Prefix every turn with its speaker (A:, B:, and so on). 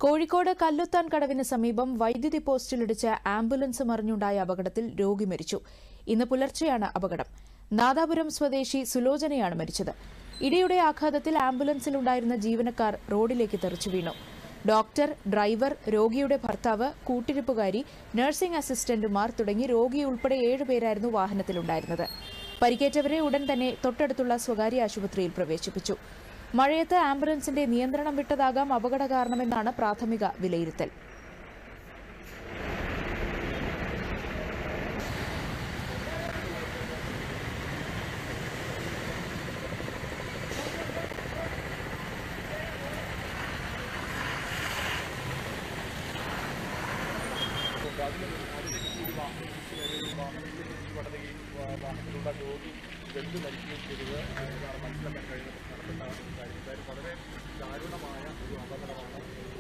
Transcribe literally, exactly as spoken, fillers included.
A: കോഴിക്കോട് കല്ലുത്താൻ കടവിന് സമീപം വൈദ്യുതി പോസ്റ്റിലിടിച്ച ആംബുലൻസ് മറിഞ്ഞുണ്ടായ അപകടത്തിൽ രോഗി മരിച്ചു. ഇന്ന് പുലർച്ചെയാണ് അപകടം. നാദാപുരം സ്വദേശി സുലോചനയാണ് മരിച്ചത്. ഇടിയുടെ ആഘാതത്തിൽ ആംബുലൻസിലുണ്ടായിരുന്ന ജീവനക്കാർ റോഡിലേക്ക് തെറിച്ചു വീണു. ഡോക്ടർ, ഡ്രൈവർ, രോഗിയുടെ ഭർത്താവ്, കൂട്ടിരിപ്പുകാരി, നഴ്സിംഗ് അസിസ്റ്റന്റുമാർ തുടങ്ങി രോഗി ഉൾപ്പെടെ ഏഴുപേരായിരുന്നു വാഹനത്തിലുണ്ടായിരുന്നത്. പരിക്കേറ്റവരെ ഉടൻ തന്നെ തൊട്ടടുത്തുള്ള സ്വകാര്യ ആശുപത്രിയിൽ പ്രവേശിപ്പിച്ചു. മഴയത്ത് ആംബുലൻസിന്റെ നിയന്ത്രണം വിട്ടതാകാം അപകട കാരണമെന്നാണ് പ്രാഥമിക വിലയിരുത്തൽ.
B: വാഹനത്തിലുള്ള രോഗി വെന്തു മരിക്കുകയും ചെയ്തത് മനസ്സിലാക്കാൻ കഴിയുന്ന പ്രധാനപ്പെട്ട കാര്യം. വളരെ ദാരുണമായ ഒരു അപകടമാണ്.